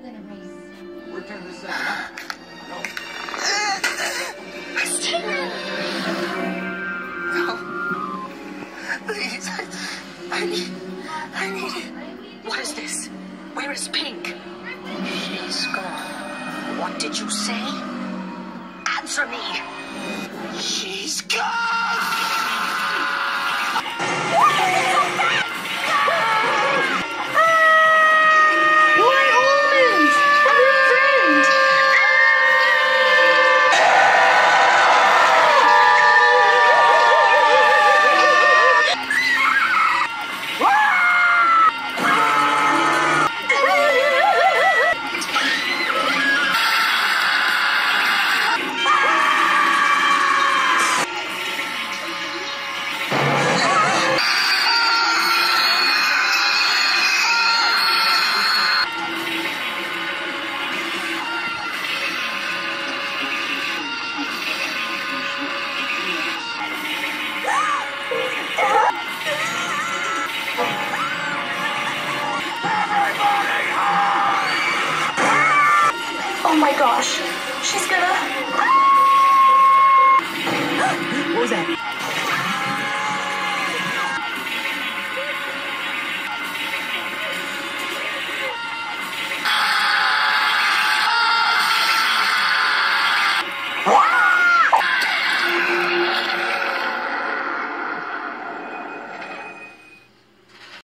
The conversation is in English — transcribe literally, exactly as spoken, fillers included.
gonna race. Return to center. No. Steven! No. Please, I, I need, I need it. What is this? Where is Pink? She's gone. What did you say? Answer me! She's gone! Oh my gosh, she's gonna...